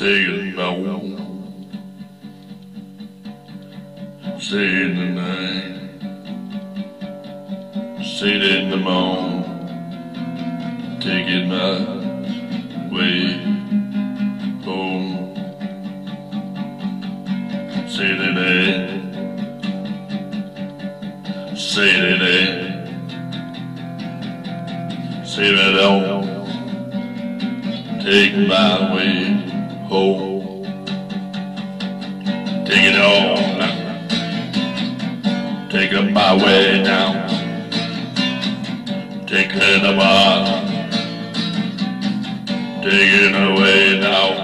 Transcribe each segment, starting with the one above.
Taking home, saying the night, saying the moon, taking my way home. Say the name, say the name, say it on, take my way home. Take it on now, take it my way now, take it apart, take it away now.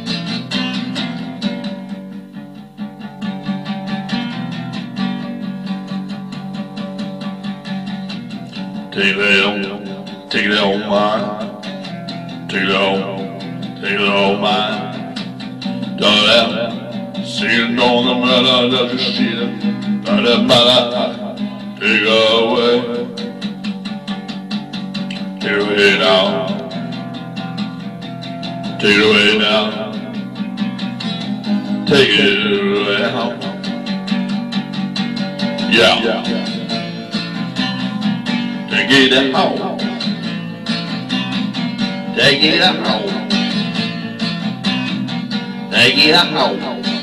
Take it on mine, take it on mine. Don't sing on the melody of the shit, take away now, take it away now, take it away now, yeah. Take it out, take it out, take it out.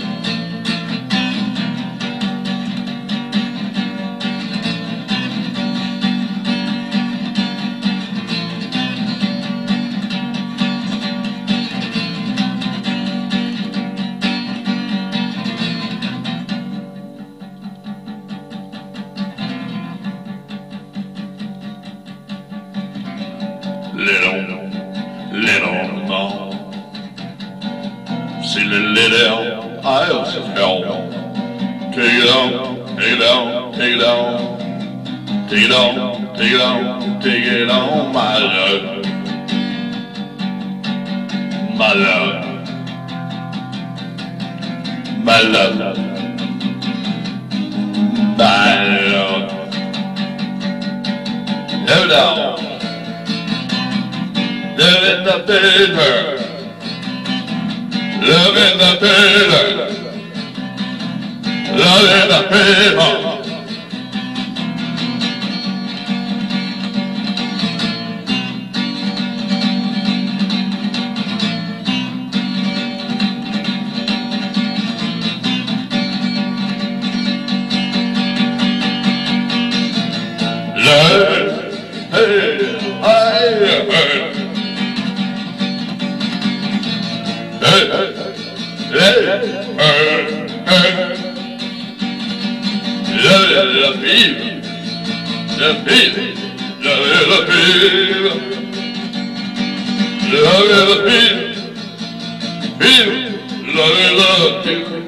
Little more. See the little eyes of hell. Take it on, take it on, take it on, take it on, take it on, take it on, my love, my love, my love, my love. Hold on. Love in the bitter, love in the bitter, love in the bitter. Love, hey, I heard. Hey, hey, hey, the fever, the fever, the fever, the fever, fever, the fever.